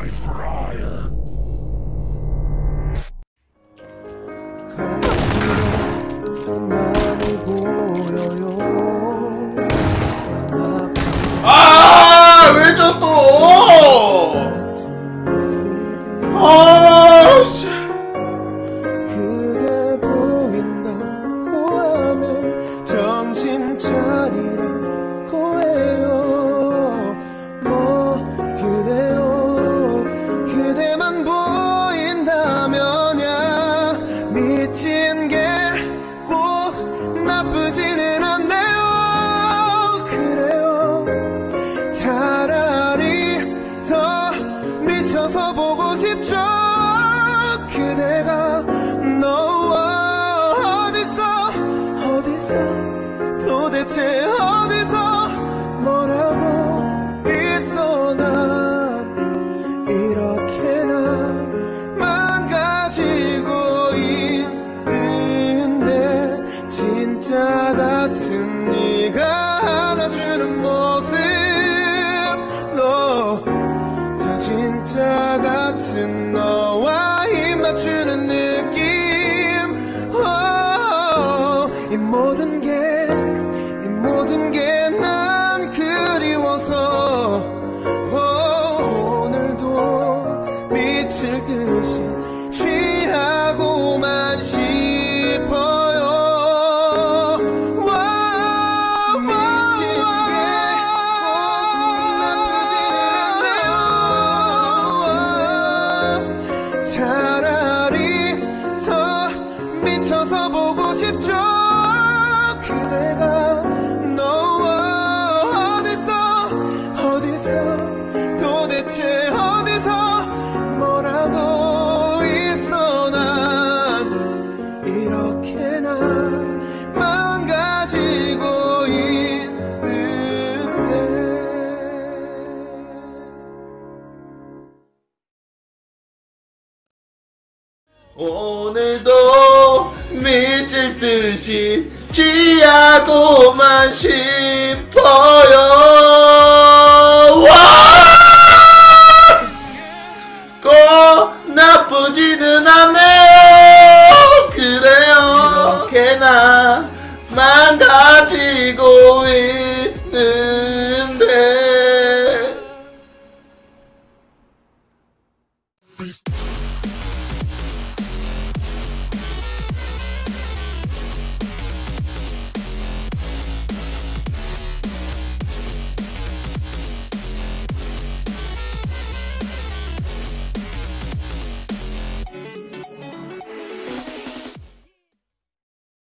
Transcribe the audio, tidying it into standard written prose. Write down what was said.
아, 왜 졌어? 아, 씨. 그대 보인다고 하면 정신 차리라고 해요. 뭐 그래요. 그대만 보인다면야 미친 게 꼭 나쁘지는 않네요. 그래요. 차라리 더 미쳐서 보고 싶죠. 그대가 너와 어디서 도대체 어디서 뭐라고 있어. 난 이렇게나 망가지고 있는데 진짜 같은 네가 안아주는 모습 너 다 진짜 같은 너와 입 맞추는 느낌 이 모든 게 난 그리워서 오늘도 미칠 듯이 취하고만 싶어요. 미친 게 차라리 더 미쳐서 보고 싶죠. 그대가 너와 어디서 도대체 어디서 뭐라고 있어. 난 이렇게나 망가지고 있는데 오늘도 미칠 듯이 취하고만 싶어요.